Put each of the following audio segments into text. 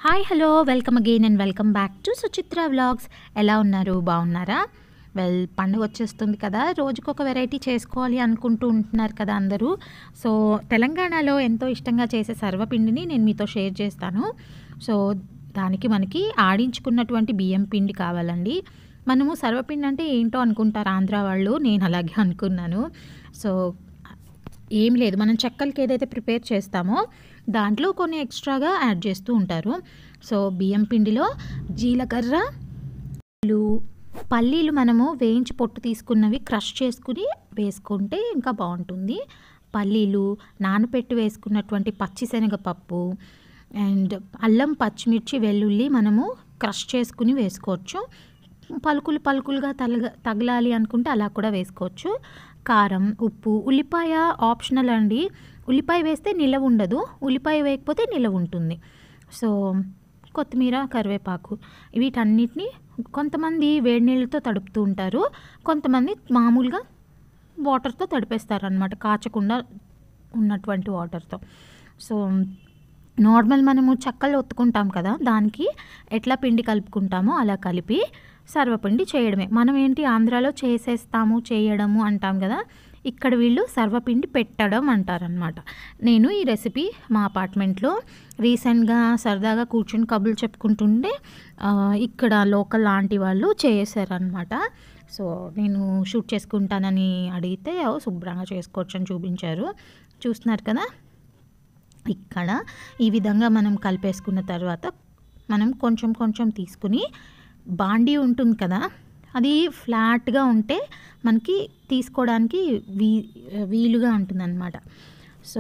Hi hello welcome again and welcome back to Suchitra vlogs. ఎలా ఉన్నారు? బాగున్నారా? పండుగ వచ్చేస్తుంది కదా, రోజుకొక వెరైటీ చేసుకోవాలి అనుకుంటూ ఉంటున్నారు కదా అందరూ. సో తెలంగాణలో ఎంతో ఇష్టంగా చేసే సర్వపిండిని నేను మీతో షేర్ చేస్తాను. సో దానికి మనకి ఆడించుకున్నటువంటి బియ్యం పిండి కావాలండి. మనము సర్వపిండి అంటే ఏంటో అనుకుంటారు ఆంధ్ర వాళ్ళు, నేను అలాగే అనుకున్నాను. సో ఏం లేదు, మనం చెక్కలకి ఏదైతే ప్రిపేర్ చేస్తామో దాంట్లో కొన్ని ఎక్స్ట్రాగా యాడ్ చేస్తూ ఉంటారు. సో బియ్యం పిండిలో జీలకర్ర, పల్లీలు మనము వేయించి పొట్టు తీసుకున్నవి క్రష్ చేసుకుని వేసుకుంటే ఇంకా బాగుంటుంది. పల్లీలు, నానపెట్టి వేసుకున్నటువంటి పచ్చిశనగపప్పు అండ్ అల్లం, పచ్చిమిర్చి, వెల్లుల్లి మనము క్రష్ చేసుకుని వేసుకోవచ్చు. పలుకులుగా తగలాలి అనుకుంటే అలా కూడా వేసుకోవచ్చు. కారం, ఉప్పు, ఉల్లిపాయ ఆప్షనల్ అండి. ఉల్లిపాయ వేస్తే నిలవ ఉండదు, ఉల్లిపాయ వేయకపోతే నిలవ ఉంటుంది. సో కొత్తిమీర, కరివేపాకు వీటన్నిటిని కొంతమంది వేడి నీళ్ళతో తడుపుతూ ఉంటారు, కొంతమంది మామూలుగా వాటర్తో తడిపేస్తారు అన్నమాట, కాచకుండా ఉన్నటువంటి వాటర్తో. సో నార్మల్ మనము చక్కలు ఒత్తుకుంటాం కదా, దానికి ఎట్లా పిండి కలుపుకుంటామో అలా కలిపి సర్వపిండి చేయడమే. మనం ఏంటి ఆంధ్రాలో చేసేస్తాము, చేయడము అంటాం కదా, ఇక్కడ వీళ్ళు సర్వపిండి పెట్టడం అంటారనమాట. నేను ఈ రెసిపీ మా అపార్ట్మెంట్లో రీసెంట్గా సరదాగా కూర్చుని కబుర్లు చెప్పుకుంటుంటే ఇక్కడ లోకల్ ఆంటీ వాళ్ళు చేశారనమాట. సో నేను షూట్ చేసుకుంటానని అడిగితే శుభ్రంగా చేసుకోవచ్చు అని చూపించారు. చూస్తున్నారు కదా, ఇక్కడ ఈ విధంగా మనం కలిపేసుకున్న తర్వాత మనం కొంచెం కొంచెం తీసుకుని, బాండీ ఉంటుంది కదా, అది ఫ్లాట్గా ఉంటే మనకి తీసుకోవడానికి వీలుగా ఉంటుందన్నమాట. సో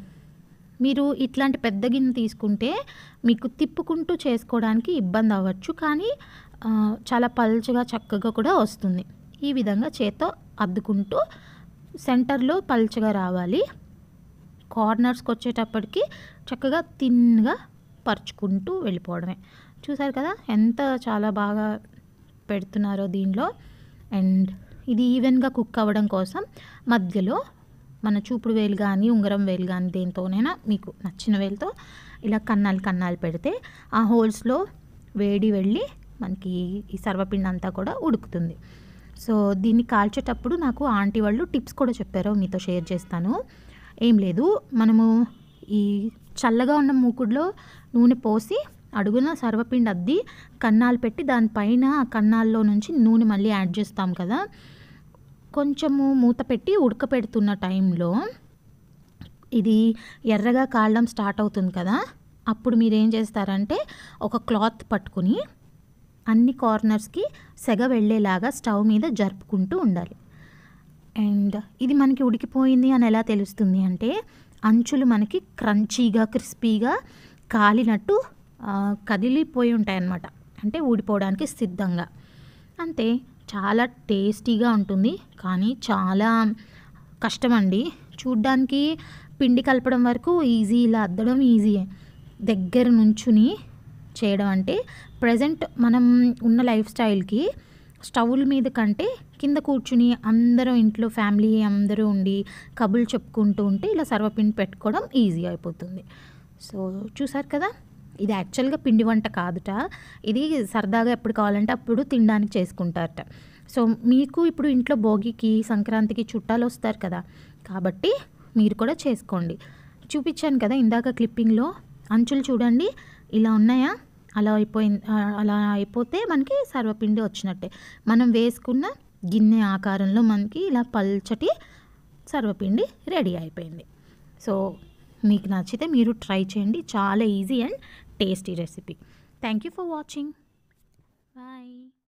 మీరు ఇట్లాంటి పెద్ద గిన్నె తీసుకుంటే మీకు తిప్పుకుంటూ చేసుకోవడానికి ఇబ్బంది అవ్వచ్చు, కానీ చాలా పల్చగా చక్కగా కూడా వస్తుంది. ఈ విధంగా చేత్తో అద్దుకుంటూ సెంటర్లో పల్చగా రావాలి. కార్నర్స్కి వచ్చేటప్పటికి చక్కగా థిన్గా పరుచుకుంటూ వెళ్ళిపోవడమే. చూసారు కదా ఎంత చాలా బాగా పెడుతున్నారో దీనిలో. అండ్ ఇది ఈవెన్గా కుక్ అవ్వడం కోసం మధ్యలో మన చూపుడు వేలు కానీ ఉంగరం వేలు కానీ దేనితోనైనా మీకు నచ్చిన వేలుతో ఇలా కన్నాలు పెడితే ఆ హోల్స్లో వేడి వెళ్ళి మనకి ఈ సర్వపిండి అంతా కూడా ఉడుకుతుంది. సో దీన్ని కాల్చేటప్పుడు నాకు ఆంటీ వాళ్ళు టిప్స్ కూడా చెప్పారు, మీతో షేర్ చేస్తాను. ఏం లేదు, మనము ఈ చల్లగా ఉన్న మూకుడులో నూనె పోసి అడుగున సర్వపిండి అద్ది కన్నాలు పెట్టి దానిపైన ఆ కన్నాల్లో నుంచి నూనె మళ్ళీ యాడ్ చేస్తాం కదా, కొంచెము మూత పెట్టి ఉడకపెడుతున్న టైంలో ఇది ఎర్రగా కాలడం స్టార్ట్ అవుతుంది కదా, అప్పుడు మీరు ఏం చేస్తారంటే ఒక క్లాత్ పట్టుకుని అన్ని కార్నర్స్కి సెగ వెళ్ళేలాగా స్టవ్ మీద జరుపుకుంటూ ఉండాలి. అండ్ ఇది మనకి ఉడికిపోయింది అని ఎలా తెలుస్తుంది అంటే, అంచులు మనకి క్రంచీగా, క్రిస్పీగా కాలినట్టు కదిలిపోయి ఉంటాయన్నమాట, అంటే ఊడిపోవడానికి సిద్ధంగా. అంతే, చాలా టేస్టీగా ఉంటుంది, కానీ చాలా కష్టమండి. చూడ్డానికి పిండి కలపడం వరకు ఈజీ, ఇలా అద్దడం ఈజీయే, దగ్గర నుంచుని చేయడం అంటే ప్రజెంట్ మనం ఉన్న లైఫ్ స్టైల్కి స్టవ్ల మీద కంటే కింద కూర్చుని అందరూ ఇంట్లో ఫ్యామిలీ అందరూ ఉండి కబుర్లు చెప్పుకుంటూ ఉంటే ఇలా సర్వపిండి పెట్టుకోవడం ఈజీ అయిపోతుంది. సో చూసారు కదా, ఇది యాక్చువల్గా పిండి వంట కాదుట, ఇది సరదాగా ఎప్పుడు కావాలంటే అప్పుడు తినడానికి చేసుకుంటారట. సో మీకు ఇప్పుడు ఇంట్లో భోగికి, సంక్రాంతికి చుట్టాలు వస్తారు కదా, కాబట్టి మీరు కూడా చేసుకోండి. చూపించాను కదా ఇందాక క్లిప్పింగ్లో, అంచులు చూడండి ఇలా ఉన్నాయా, అలా అయిపోతే మనకి సర్వపిండి వచ్చినట్టే. మనం వేసుకున్న గిన్నె ఆకారంలో మనకి ఇలా పల్చటి సర్వపిండి రెడీ అయిపోయింది. సో మీకు నచ్చితే మీరు ట్రై చేయండి, చాలా easy and tasty recipe. Thank you for watching. Bye.